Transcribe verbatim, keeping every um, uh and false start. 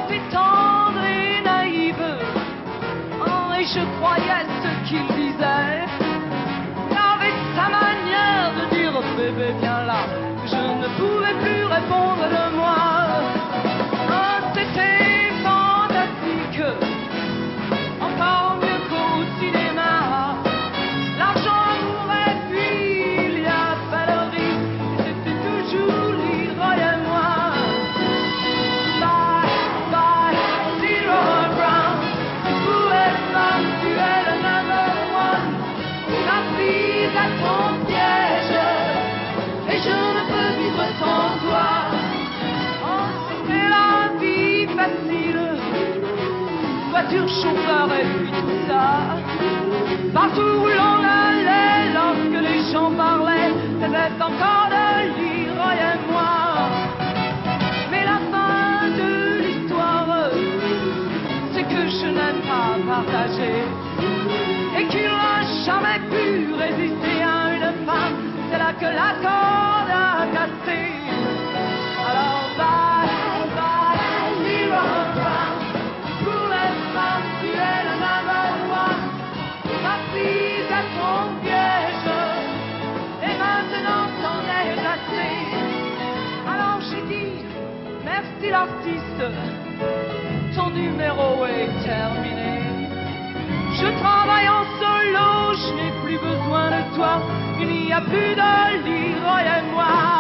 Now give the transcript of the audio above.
était tendre et naïve, oh, et je croyais ce qu'il disait. Il avait sa manière de dire bébé viens là, je ne pouvais plus répondre de moi. Oh, c'était fantastique, encore mieux qu'au cinéma. L'argent, l'amour et puis il y a pas de risque, c'était toujours Leroy et moi. Bye, bye, Leroy Brown, vous êtes femme, tu es le number one. La prise à ton piège, et je ne peux vivre sans toi. Oh, c'était la vie facile, voiture, chauffeur et puis tout ça. Partout où l'on allait, lorsque les gens parlaient, c'était encore de Leroy et moi. Mais la fin de l'histoire, c'est que je n'aime pas partager, et qu'il n'a jamais pu résister à une femme. C'est là que la corde a cassé. Alors bye, bye, Leroy Brown, pour les femmes, tu es le number one. Ma fille à ton piège, et maintenant c'en est assez. Alors j'ai dit, merci l'artiste, ton numéro est terminé. Je travaille en solo, je n'ai plus besoin de toi, il n'y a plus de Leroy et moi.